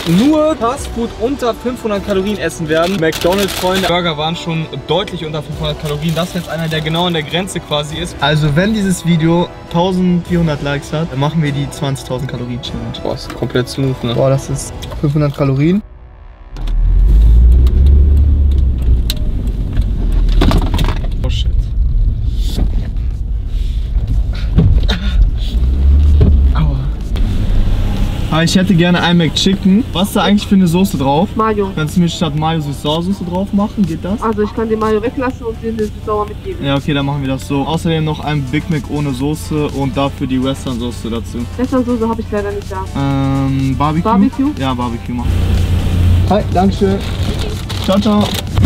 nur Fastfood unter 500 Kalorien essen werden. McDonald's, Freunde, Burger waren schon deutlich unter 500 Kalorien. Das ist jetzt einer, der genau an der Grenze quasi ist. Also wenn dieses Video 1400 Likes hat, dann machen wir die 20.000 Kalorien Challenge. Boah, ist komplett smooth, ne? Boah, das ist 500 Kalorien. Oh shit. Aber ich hätte gerne ein McChicken. Was ist da eigentlich für eine Soße drauf? Mayo. Kannst du mir statt Mayo Süß-Sauer-Soße drauf machen? Geht das? Also ich kann den Mayo weglassen und den Süß-Sauer mitgeben. Ja, okay, dann machen wir das so. Außerdem noch ein Big Mac ohne Soße und dafür die Western-Soße dazu. Western-Soße habe ich leider nicht da. Barbecue? Barbecue? Ja, Barbecue machen. Hi, dankeschön. Ciao, ciao.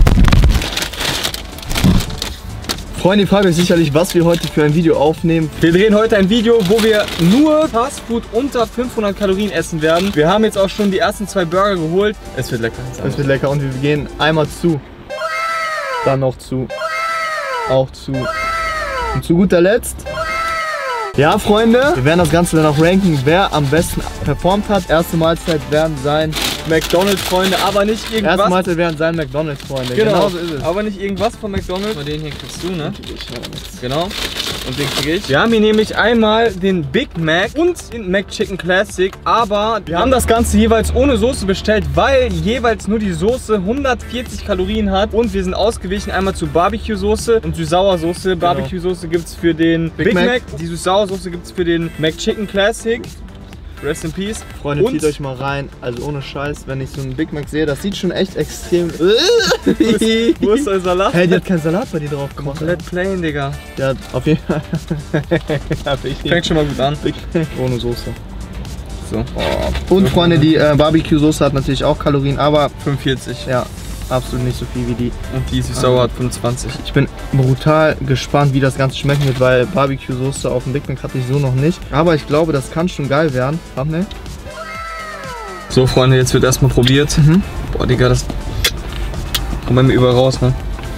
Freunde, ihr fragt euch sicherlich, was wir heute für ein Video aufnehmen. Wir drehen heute ein Video, wo wir nur Fastfood unter 500 Kalorien essen werden. Wir haben jetzt auch schon die ersten 2 Burger geholt. Es wird lecker. Es wird lecker und wir gehen einmal zu. Dann noch zu. Auch zu. Und zu guter Letzt. Ja, Freunde, wir werden das Ganze dann auch ranken, wer am besten performt hat. Erste Mahlzeit werden sein McDonald's, Freunde, aber nicht irgendwas. Erste Mahlzeit werden sein McDonald's, Freunde. Genau so ist es. Aber nicht irgendwas von McDonald's. Den hier kriegst du, ne? Genau. Und den krieg ich. Wir haben hier nämlich einmal den Big Mac und den McChicken Classic, aber wir haben das Ganze jeweils ohne Soße bestellt, weil jeweils nur die Soße 140 Kalorien hat und wir sind ausgewichen einmal zu Barbecue-Soße und Süß-Sauer-Soße. Genau. Barbecue-Soße gibt es für den Big Mac, die Süß-Sauer-Soße gibt es für den McChicken Classic. Rest in Peace. Freunde, zieht euch mal rein. Also ohne Scheiß, wenn ich so einen Big Mac sehe, das sieht schon echt extrem... Wo ist dein Salat? Hey, die hat keinen Salat bei dir drauf gemacht. Komplett plain, Digga. Ja, auf jeden Fall. Fängt schon mal gut an. Big Mac ohne Soße. So. Oh. Und Freunde, die Barbecue-Soße hat natürlich auch Kalorien, aber 45. ja, absolut nicht so viel wie die. Und die Süß-Sauer hat 25. Ich bin brutal gespannt, wie das Ganze schmecken wird, weil Barbecue-Soße auf dem Big Mac hatte ich so noch nicht. Aber ich glaube, das kann schon geil werden. Thumbnail. So, Freunde, jetzt wird erstmal probiert. Boah, Digga, das kommt bei mir überall raus, ne?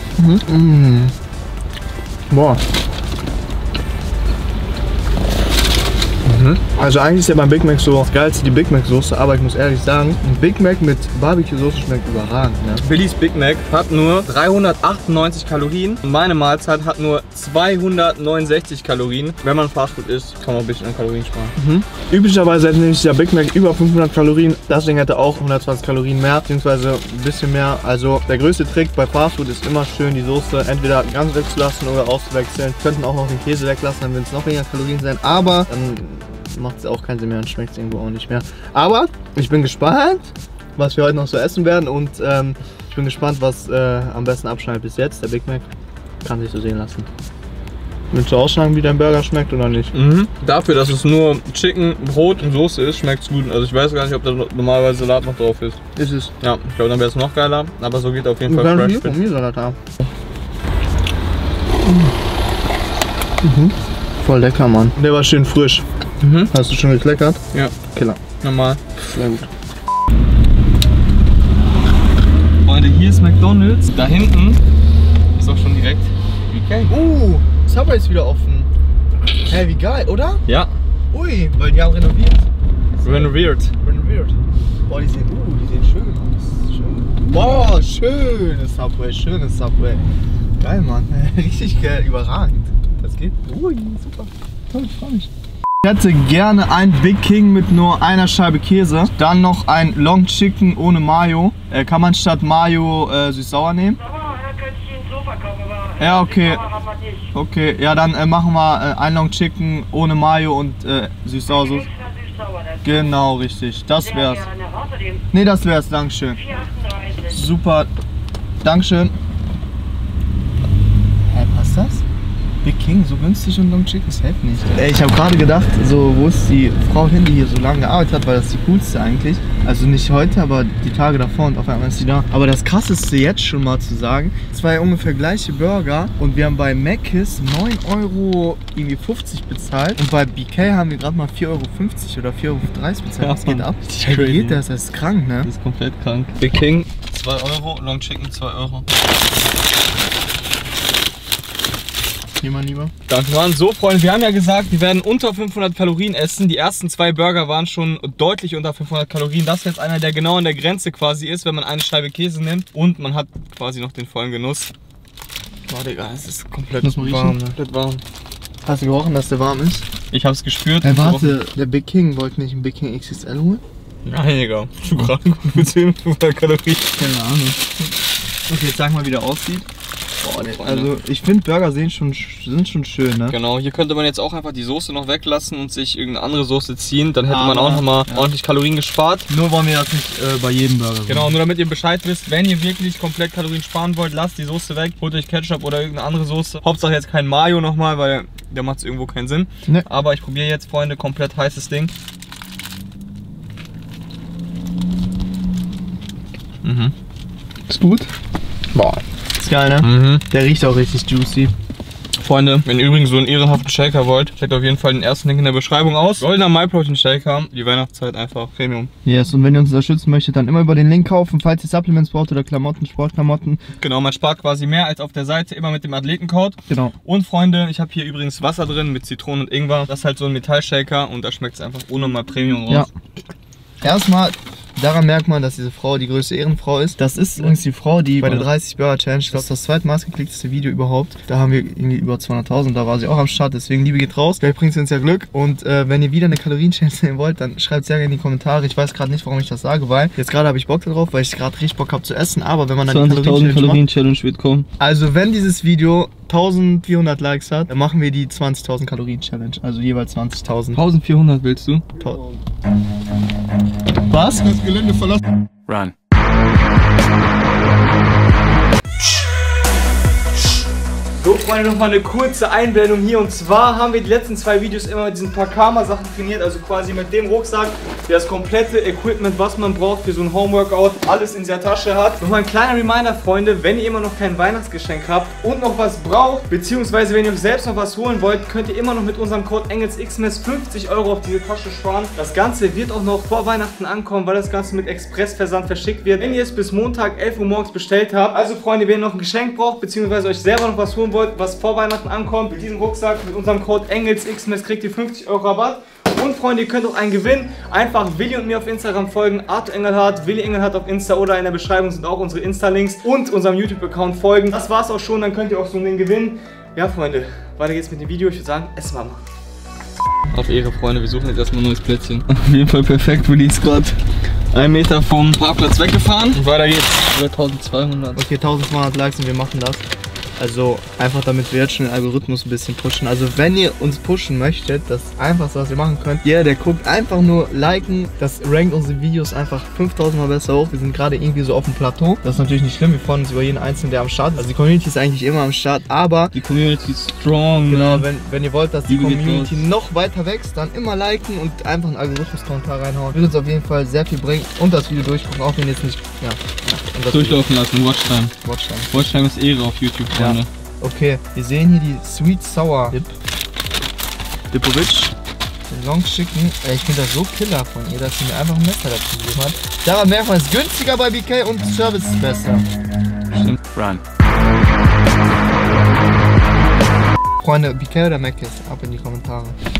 Boah. Also eigentlich ist ja beim Big Mac so das geilste die Big Mac Soße, aber ich muss ehrlich sagen, ein Big Mac mit Barbecue Soße schmeckt überragend. Ne? Billys Big Mac hat nur 398 Kalorien und meine Mahlzeit hat nur 269 Kalorien. Wenn man Fastfood isst, kann man ein bisschen an Kalorien sparen. Üblicherweise hätte nämlich der Big Mac über 500 Kalorien, das Ding hätte auch 120 Kalorien mehr, beziehungsweise ein bisschen mehr. Also der größte Trick bei Fastfood ist immer schön die Soße entweder ganz wegzulassen oder auszuwechseln. Könnten auch noch den Käse weglassen, dann würden es noch weniger Kalorien sein, aber dann macht es auch keinen Sinn mehr und schmeckt es irgendwo auch nicht mehr. Aber ich bin gespannt, was wir heute noch so essen werden und ich bin gespannt, was am besten abschneidet bis jetzt. Der Big Mac kann sich so sehen lassen. Willst du ausschneiden, wie dein Burger schmeckt oder nicht? Dafür, dass es nur Chicken, Brot und Soße ist, schmeckt es gut. Also ich weiß gar nicht, ob da normalerweise Salat noch drauf ist. Ist es. Ja, ich glaube, dann wäre es noch geiler, aber so geht auf jeden Fall fresh. Von mir Salat haben. Voll lecker, Mann. Der war schön frisch. Hast du schon gekleckert? Ja. Killer. Normal. Sehr gut. Freunde, hier ist McDonald's. Da hinten ist auch schon direkt BK. Subway ist wieder offen. Hey, wie geil, oder? Ja. Ui, weil die haben renoviert. Renoviert. Boah, die sehen schön aus. Schön. Boah, schönes Subway. Geil, Mann. Richtig geil, überragend. Das geht. Ui, super. Toll, ich freu mich. Ich hätte gerne ein Big King mit nur einer Scheibe Käse. Dann noch ein Long Chicken ohne Mayo. Kann man statt Mayo süß-sauer nehmen? Ja, okay. Okay, ja, dann machen wir ein Long Chicken ohne Mayo und süß-sauer Soße. Genau, richtig. Das wär's. Nee, das wär's. Dankeschön. Super. Dankeschön. Hä, passt das? Big King, so günstig und Long Chicken, safe nicht. Ey, ich habe gerade gedacht, so, wo ist die Frau hin, die hier so lange gearbeitet hat, weil das ist die coolste eigentlich. Also nicht heute, aber die Tage davor und auf einmal ist sie da. Aber das krasseste jetzt schon mal zu sagen, 2 ungefähr gleiche Burger und wir haben bei Mc's 9,50 € bezahlt und bei BK haben wir gerade mal 4,50 € oder 4,30 € bezahlt. Ja, was geht ab? Hey, wie geht das? Das ist krank, ne? Das ist komplett krank. Big King 2 €, Long Chicken 2 €. Hier, mein Lieber. Danke, Mann. So, Freunde, wir haben ja gesagt, wir werden unter 500 Kalorien essen. Die ersten 2 Burger waren schon deutlich unter 500 Kalorien. Das ist jetzt einer, der genau an der Grenze quasi ist, wenn man eine Scheibe Käse nimmt. Und man hat quasi noch den vollen Genuss. Boah, Digga, es ist komplett warm. Komplett warm. Hast du gerochen, dass der warm ist? Ich hab's gespürt. Hey, warte, der Big King wollte nicht einen Big King XXL holen? Nein, Digga. Du gerade gut mit 500 Kalorien. Keine Ahnung. Okay, jetzt sag mal, wie der aussieht. Boah, nee. Also ich finde Burger sind schon schön, ne? Genau, hier könnte man jetzt auch einfach die Soße noch weglassen und sich irgendeine andere Soße ziehen. Dann hätte man auch nochmal ordentlich Kalorien gespart. Nur wollen wir das nicht bei jedem Burger sehen. Genau, nur damit ihr Bescheid wisst, wenn ihr wirklich komplett Kalorien sparen wollt, lasst die Soße weg, holt euch Ketchup oder irgendeine andere Soße. Hauptsache jetzt kein Mayo nochmal, weil der macht irgendwo keinen Sinn. Nee. Aber ich probiere jetzt, Freunde, komplett heißes Ding. Mhm. Ist gut? Boah. Ist geil, ne? Mhm. Der riecht auch richtig juicy. Freunde, wenn ihr übrigens so einen ehrenhaften Shaker wollt, checkt auf jeden Fall den ersten Link in der Beschreibung aus. Goldener MyProtein Shaker, die Weihnachtszeit einfach Premium. Yes, und wenn ihr uns unterstützen möchtet, dann immer über den Link kaufen, falls ihr Supplements braucht oder Klamotten, Sportklamotten. Genau, man spart quasi mehr als auf der Seite, immer mit dem Athletencode. Genau. Und Freunde, ich habe hier übrigens Wasser drin mit Zitronen und Ingwer. Das ist halt so ein Metallshaker und da schmeckt es einfach unnormal Premium raus. Ja. Erstmal, daran merkt man, dass diese Frau die größte Ehrenfrau ist. Das ist übrigens die Frau, die bei der 30 Burger Challenge, das ist das zweitmeistgeklickteste Video überhaupt. Da haben wir irgendwie über 200.000, da war sie auch am Start, deswegen Liebe geht raus. Vielleicht bringt sie uns ja Glück. Und wenn ihr wieder eine Kalorien-Challenge sehen wollt, dann schreibt sehr gerne in die Kommentare. Ich weiß gerade nicht, warum ich das sage, weil jetzt gerade habe ich Bock darauf, weil ich gerade richtig Bock habe zu essen. Aber wenn man dann die Kalorien-Challenge wird kommen. Also wenn dieses Video 1400 Likes hat, dann machen wir die 20.000 Kalorien Challenge. Also jeweils 20.000. 1400 willst du? Was? Das Gelände verlassen. Run. So, Freunde, nochmal eine kurze Einblendung hier. Und zwar haben wir die letzten 2 Videos immer mit diesen Pakama-Sachen trainiert. Also quasi mit dem Rucksack, der das komplette Equipment, was man braucht für so ein Homeworkout, alles in der Tasche hat. Nochmal ein kleiner Reminder, Freunde, wenn ihr immer noch kein Weihnachtsgeschenk habt und noch was braucht, beziehungsweise wenn ihr euch selbst noch was holen wollt, könnt ihr immer noch mit unserem Code EngelsXMES 50 € auf diese Tasche sparen. Das Ganze wird auch noch vor Weihnachten ankommen, weil das Ganze mit Expressversand verschickt wird. Wenn ihr es bis Montag 11 Uhr morgens bestellt habt. Also Freunde, wenn ihr noch ein Geschenk braucht, beziehungsweise euch selber noch was holen wollt, was vor Weihnachten ankommt, mit diesem Rucksack, mit unserem Code EngelsXMES kriegt ihr 50 € Rabatt. Und Freunde, ihr könnt auch einen gewinnen. Einfach Willi und mir auf Instagram folgen, Arthur Engelhardt, Willi Engelhardt auf Insta oder in der Beschreibung sind auch unsere Insta-Links und unserem YouTube-Account folgen. Das war's auch schon, dann könnt ihr auch so einen gewinnen. Ja, Freunde, weiter geht's mit dem Video. Ich würde sagen, essen wir mal. Auf Ehre, Freunde, wir suchen jetzt erstmal ein neues Plätzchen. Auf jeden Fall perfekt, Willi ist gerade 1 Meter vom Parkplatz weggefahren. Und weiter geht's. Über 1200. Okay, 1200 Likes und wir machen das. Also einfach damit wir jetzt schon den Algorithmus ein bisschen pushen. Also wenn ihr uns pushen möchtet, das Einfachste, was ihr machen könnt, jeder, der guckt, einfach nur liken. Das rankt unsere Videos einfach 5000 Mal besser hoch. Wir sind gerade irgendwie so auf dem Plateau. Das ist natürlich nicht schlimm, wir freuen uns über jeden Einzelnen, der am Start ist. Also die Community ist eigentlich immer am Start, aber die Community ist strong. Genau, wenn ihr wollt, dass die Community noch weiter wächst, dann immer liken und einfach einen Algorithmus-Kommentar reinhauen. Wird uns auf jeden Fall sehr viel bringen und das Video durchgucken, auch wenn ihr jetzt nicht... Ja, durchlaufen lassen, Watchtime. Watchtime ist Ehre auf YouTube, Freunde. Ja. Okay, wir sehen hier die Sweet Sour Dip. Dipovic. Den Long Chicken. Ich finde das so killer von ihr, dass sie mir einfach ein Messer dazu gegeben hat. Daran merkt man, es ist günstiger bei BK und Service ist besser. Stimmt. Run. Freunde, BK oder Mc's? Ab in die Kommentare.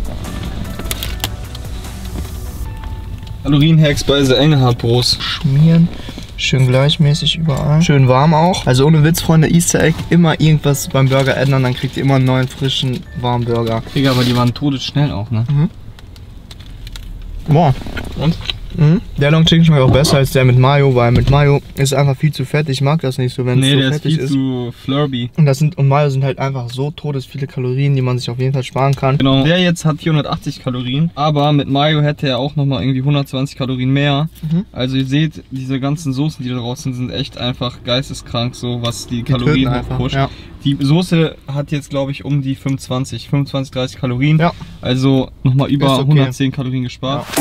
Kalorienhacks bei The Engelhardt Bros. Schmieren. Schön gleichmäßig überall. Schön warm auch. Also ohne Witz, Freunde, Easter Egg, immer irgendwas beim Burger ändern, dann kriegt ihr immer einen neuen, frischen, warmen Burger. Digga, aber die waren todesschnell auch, ne? Mhm. Boah. Und? Mhm. Der Long Chicken schmeckt auch besser als der mit Mayo, weil mit Mayo ist einfach viel zu fett. Ich mag das nicht so, wenn es so fettig ist. Zu flirby. Und Mayo sind halt einfach so todesviele Kalorien, die man sich auf jeden Fall sparen kann. Genau. Der jetzt hat 480 Kalorien, aber mit Mayo hätte er auch nochmal irgendwie 120 Kalorien mehr. Mhm. Also ihr seht, diese ganzen Soßen, die da draußen sind echt einfach geisteskrank, so was die Kalorien hochpusht. Ja. Die Soße hat jetzt, glaube ich, um die 25, 30 Kalorien. Ja. Also nochmal über 110 Kalorien gespart. Ja.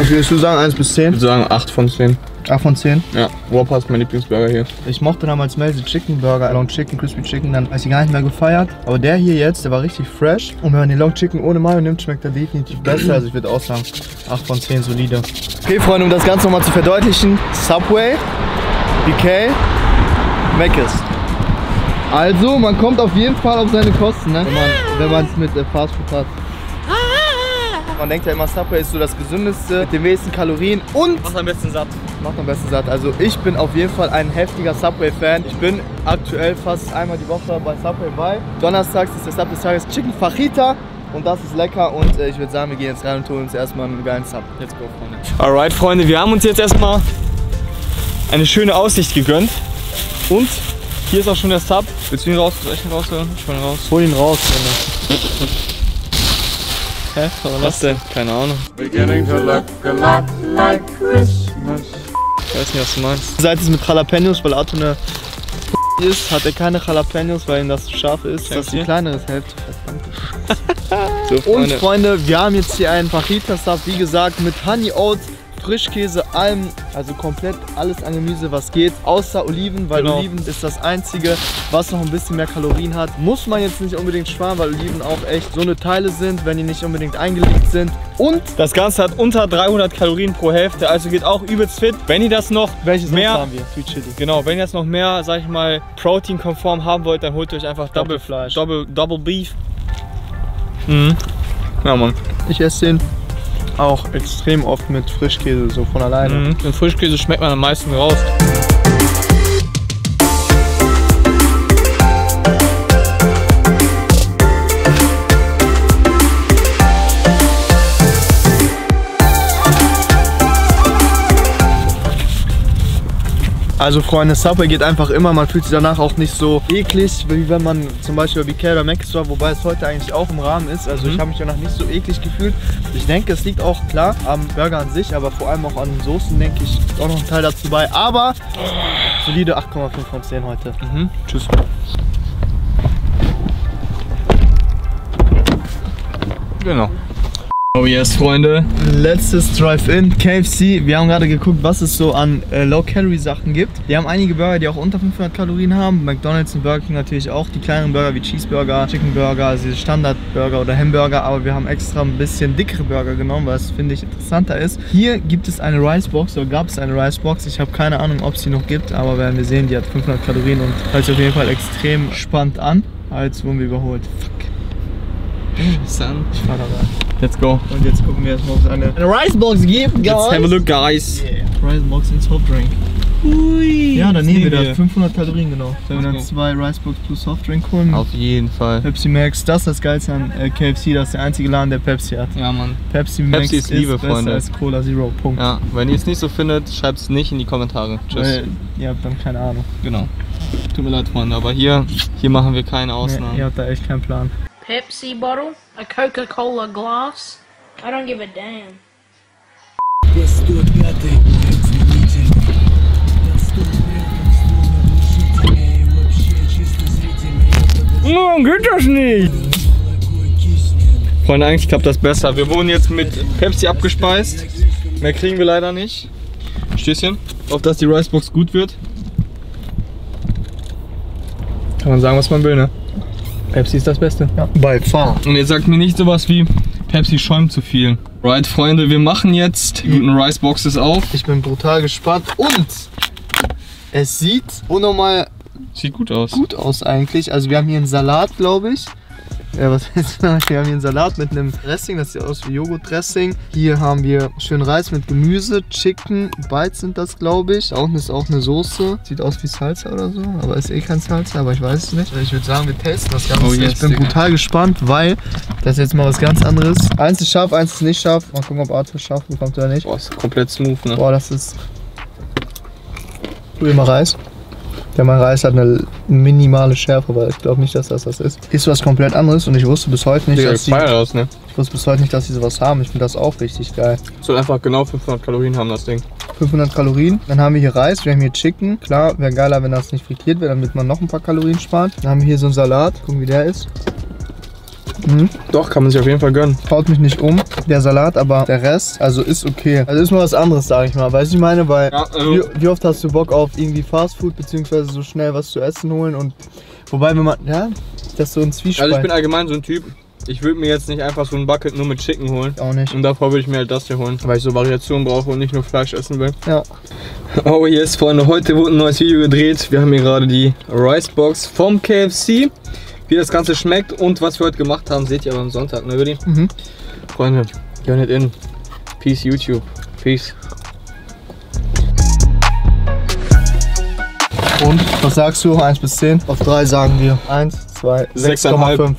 Was würdest du sagen, 1 bis 10? Ich würde sagen 8 von 10. 8 von 10? Ja, Whopper ist mein Lieblingsburger hier. Ich mochte damals Melzy Chicken Burger, Long Chicken, Crispy Chicken, dann habe ich die gar nicht mehr gefeiert. Aber der hier jetzt, der war richtig fresh. Und wenn man den Long Chicken ohne Mayo nimmt, schmeckt er definitiv besser. Also ich würde auch sagen 8 von 10 solide. Okay Freunde, um das Ganze nochmal zu verdeutlichen. Subway, BK, Mc's. Also man kommt auf jeden Fall auf seine Kosten, ne? Wenn man es mit Fast Food hat. Man denkt ja immer, Subway ist so das gesündeste, mit den wenigsten Kalorien und Macht am besten satt. macht am besten satt. Also ich bin auf jeden Fall ein heftiger Subway-Fan. Ich bin aktuell fast einmal die Woche bei Subway bei. Donnerstags ist der Sub des Tages Chicken Fajita und das ist lecker und ich würde sagen, wir gehen jetzt rein und holen uns erstmal einen geilen Sub. Let's go, Freunde. Alright, Freunde, wir haben uns jetzt erstmal eine schöne Aussicht gegönnt und hier ist auch schon der Sub. Willst du ihn raus? Soll ich ihn rausholen? Ich hol ihn raus. Hol ihn raus, Freunde. Hä? Was denn? Keine Ahnung. Beginning to look a lot like Christmas. Ich weiß nicht, was du meinst. Die Seite ist mit Jalapenos, weil Arthur eine ist, hat er keine Jalapenos, weil ihm das zu scharf ist. Das ist die kleinere Hälfte. So, Und Freunde, wir haben jetzt hier einen Fajita-Sub, wie gesagt, mit Honey Oats, Frischkäse, allem, also komplett alles an Gemüse, was geht, außer Oliven, weil Genau. Oliven ist das einzige, was noch ein bisschen mehr Kalorien hat. Muss man jetzt nicht unbedingt sparen, weil Oliven auch echt so eine Teile sind, wenn die nicht unbedingt eingelegt sind. Und das Ganze hat unter 300 Kalorien pro Hälfte, also geht auch übelst fit. Wenn ihr das noch welches mehr haben wir? Sweet Chili. Genau, wenn ihr jetzt noch mehr, sag ich mal, Protein-konform haben wollt, dann holt euch einfach Doppelfleisch. Double Beef. Mhm. Ja, Mann. Ich esse den auch extrem oft mit Frischkäse, so von alleine. Mhm. Den Frischkäse schmeckt man am meisten raus. Also Freunde, Subway geht einfach immer, man fühlt sich danach auch nicht so eklig, wie wenn man zum Beispiel bei BK oder Mc's war, wobei es heute eigentlich auch im Rahmen ist. Also ich habe mich danach nicht so eklig gefühlt. Ich denke, es liegt auch klar am Burger an sich, aber vor allem auch an den Soßen, denke ich, ist auch noch ein Teil dazu bei. Aber solide 8,5 von 10 heute. Mhm. Tschüss. Genau. Oh yes, Freunde. Letztes Drive-In, KFC. Wir haben gerade geguckt, was es so an Low-Calorie-Sachen gibt. Wir haben einige Burger, die auch unter 500 Kalorien haben. McDonald's und Burger King natürlich auch. Die kleineren Burger wie Cheeseburger, Chicken Burger, also diese Standard-Burger oder Hamburger. Aber wir haben extra ein bisschen dickere Burger genommen, weil es, finde ich, interessanter ist. Hier gibt es eine Rice-Box, oder gab es eine Rice-Box. Ich habe keine Ahnung, ob es die noch gibt, aber werden wir sehen. Die hat 500 Kalorien und hört sich auf jeden Fall extrem spannend an. Jetzt wurden wir überholt. Fuck. Son. Ich fahr da rein. Let's go. Und jetzt gucken wir erstmal, ob es eine Rice-Box gibt, guys. Let's have a look, guys. Yeah. Rice-Box in Softdrink. Ui. Ja, dann nehmen wir das. das. 500 Kalorien genau. Wenn wir dann Let's go. 2 Rice-Box plus Softdrink holen. Auf jeden Fall. Pepsi Max, das ist das Geilste an KFC, das ist der einzige Laden, der Pepsi hat. Ja, Mann. Pepsi Max ist Liebe, besser Freunde. als Cola Zero, Punkt. Ja, wenn ihr es nicht so findet, schreibt es nicht in die Kommentare. Tschüss. Weil ihr habt dann keine Ahnung. Genau. Tut mir leid, Freunde, aber hier machen wir keine Ausnahmen. Nee, ihr habt da echt keinen Plan. Pepsi bottle, a Coca-Cola glass. I don't give a damn. Geht das nicht? Freunde, eigentlich klappt das besser. Wir wurden jetzt mit Pepsi abgespeist. Mehr kriegen wir leider nicht. Stößchen. Auf dass die Ricebox gut wird. Kann man sagen, was man will, ne? Pepsi ist das Beste. Ja, by far. Und jetzt sagt mir nicht sowas wie Pepsi schäumt zu viel. Right, Freunde, wir machen jetzt die guten Riceboxes auf. Ich bin brutal gespannt und es sieht unnormal Sieht gut aus. gut aus eigentlich. Also wir haben hier einen Salat, glaube ich. Ja, was heißt das? Wir haben hier einen Salat mit einem Dressing, das sieht aus wie Joghurt-Dressing. Hier haben wir schön Reis mit Gemüse, Chicken Bites sind das, glaube ich. Da unten ist auch eine Soße. Sieht aus wie Salsa oder so, aber ist eh kein Salsa, aber ich weiß es nicht. Ich würde sagen, wir testen das Ganze. Oh yes, ich bin Digga. brutal gespannt, weil das ist jetzt mal was ganz anderes. Eins ist scharf, eins ist nicht scharf. Mal gucken, ob Arthur scharf bekommt oder nicht. Boah, ist komplett smooth, ne? Boah, das ist... Probier mal Reis. Der Reis hat eine minimale Schärfe, weil ich glaube nicht, dass das ist. Ist was komplett anderes und ich wusste bis heute nicht, Digga, dass ich feier das, ne? sie sowas haben. Ich finde das auch richtig geil. Soll einfach genau 500 Kalorien haben, das Ding. 500 Kalorien. Dann haben wir hier Reis, wir haben hier Chicken. Klar, wäre geiler, wenn das nicht frittiert wird, damit man noch ein paar Kalorien spart. Dann haben wir hier so einen Salat. Gucken, wie der ist. Doch, kann man sich auf jeden Fall gönnen. Haut mich nicht um, der Salat, aber der Rest, also ist okay. Also ist mal was anderes, sag ich mal. Weißt du, ich meine, weil Ja, also wie oft hast du Bock auf irgendwie Fastfood, beziehungsweise so schnell was zu essen holen und wobei, wenn man, ja, das ist so ein Zwiespalt. Also ich bin allgemein so ein Typ, ich würde mir jetzt nicht einfach so ein Bucket nur mit Chicken holen. Auch nicht. Und davor würde ich mir halt das hier holen, weil ich so Variation brauche und nicht nur Fleisch essen will. Ja. Oh yes, Freunde, heute wurde ein neues Video gedreht. Wir haben hier gerade die Rice Box vom KFC. Wie das Ganze schmeckt und was wir heute gemacht haben, seht ihr aber am Sonntag, ne Willi? Freunde, turn it in. Peace YouTube. Peace. Und, was sagst du? 1 bis 10? Auf 3 sagen wir. 1, 2, 6,5.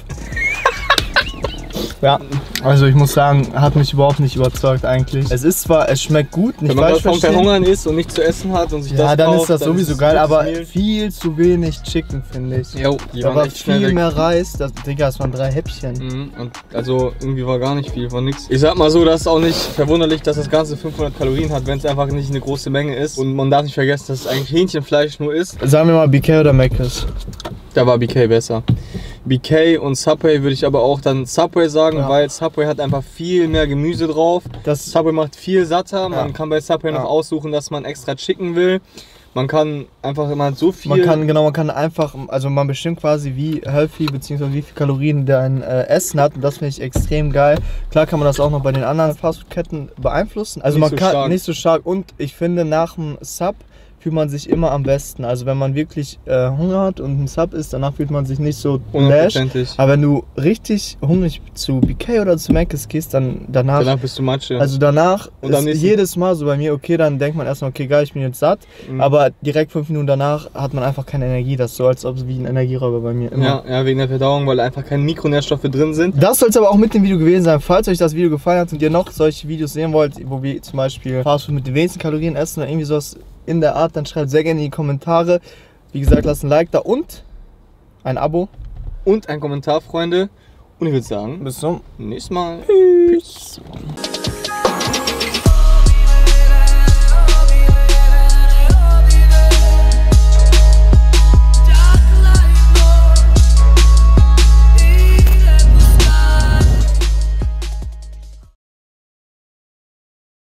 Ja, also ich muss sagen, hat mich überhaupt nicht überzeugt eigentlich. Es ist zwar, es schmeckt gut, nicht Wenn man falsch das vom verstehen. Verhungern isst und nicht zu essen hat und sich Ja, das dann kauft, ist das dann sowieso es geil, gutes aber Meal. viel zu wenig Chicken, finde ich. Jo, die Da waren war echt schnell viel weg. mehr Reis, das, Digga, das waren 3 Häppchen. Und also irgendwie war gar nicht viel, war nix. Ich sag mal so, das ist auch nicht verwunderlich, dass das Ganze 500 Kalorien hat, wenn es einfach nicht eine große Menge ist. Und man darf nicht vergessen, dass es eigentlich Hähnchenfleisch nur ist. Sagen wir mal BK oder Mc's? Da war BK besser. BK und Subway würde ich aber auch dann Subway sagen, Ja. weil Subway hat einfach viel mehr Gemüse drauf. Das Subway macht viel satter. Man Ja. kann bei Subway noch Ja. aussuchen, dass man extra Chicken will. Man kann einfach immer so viel. man kann einfach, also man bestimmt quasi wie healthy bzw. wie viel Kalorien dein Essen hat und das finde ich extrem geil. Klar kann man das auch noch bei den anderen Fastfood-Ketten beeinflussen. Also Nicht man so kann stark. nicht so stark und ich finde nach dem Sub fühlt man sich immer am besten. Also wenn man wirklich Hunger hat und ein Sub isst, danach fühlt man sich nicht so lash. Hundertprozentig. Aber wenn du richtig hungrig zu BK oder zu Mc's gehst, dann danach bist du Matsche. also danach Und am ist nächsten- jedes Mal so bei mir, okay, dann denkt man erstmal, okay, geil, ich bin jetzt satt. Aber direkt 5 Minuten danach hat man einfach keine Energie. Das ist so, als ob es wie ein Energieräuber bei mir immer. ja, wegen der Verdauung, weil einfach keine Mikronährstoffe drin sind. Das soll es aber auch mit dem Video gewesen sein. Falls euch das Video gefallen hat und ihr noch solche Videos sehen wollt, wo wir zum Beispiel Fastfood mit den wenigsten Kalorien essen oder irgendwie sowas in der Art, dann schreibt sehr gerne in die Kommentare. Wie gesagt, lasst ein Like da und ein Abo. Und ein Kommentar, Freunde. Und ich würde sagen, Bis zum nächstes Mal. Peace.